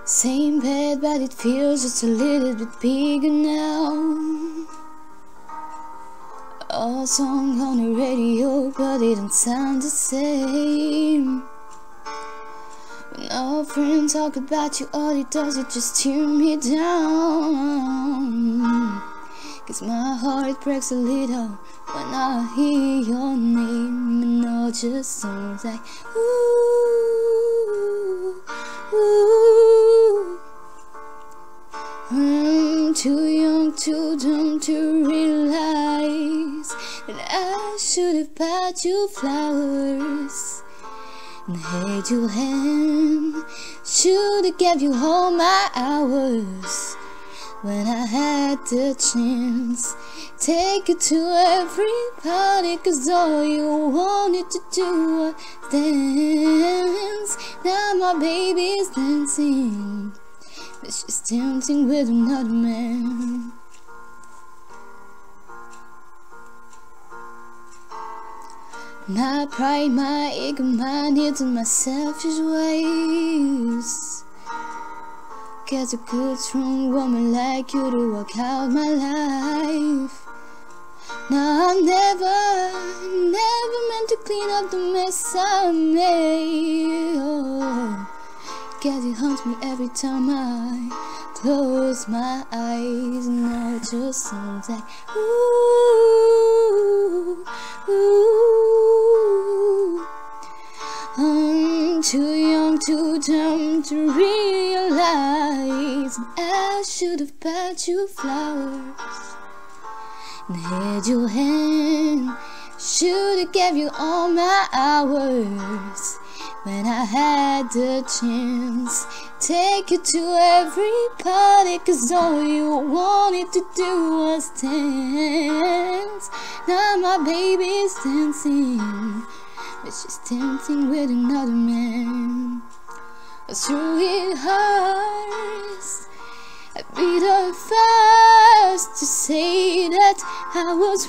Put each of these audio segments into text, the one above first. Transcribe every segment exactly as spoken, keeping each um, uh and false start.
Same bed, but it feels just a little bit bigger now. A song on the radio, but it don't sound the same. When our friends talk about you, all it does is just tear me down. Cause my heart breaks a little when I hear your name. And all just sounds like ooh, ooh. I'm too young, too dumb to realize that I should have bought you flowers and held your hand. Should have gave you all my hours when I had the chance. Take you to every party, cause all you wanted to do was dance. Now my baby's dancing, but she's dancing with another man. My pride, my ego, my needs, and my selfish ways. Guess a good strong woman like you to walk out my life. Now I never, never meant to clean up the mess I made. Oh, guess it haunts me every time I close my eyes. And now it just sounds like ooh, ooh. I'm too young, too dumb to realize I should have bought you flowers and held your hand. Should have gave you all my hours when I had the chance. Take you to every party, cause all you wanted to do was dance. Now my baby's dancing, but she's dancing with another man. Through it hurts, I'd be the first to say that I was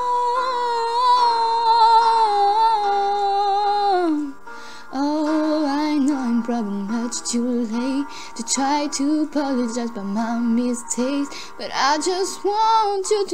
wrong. Oh, I know I'm probably much too late to try to apologize for my mistakes, but I just want you to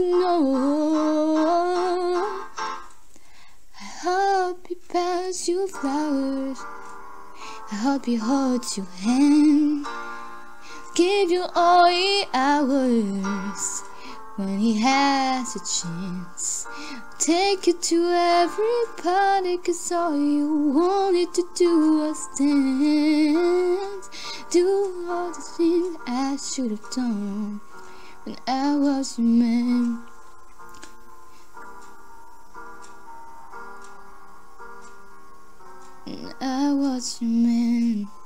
know I hope you pass you flowers. I hope you hold your hand. Give you all your hours when he has a chance. Take you to every party, cause all you wanted to do was dance. Do all the things I should have done when I was your man. And I was your man.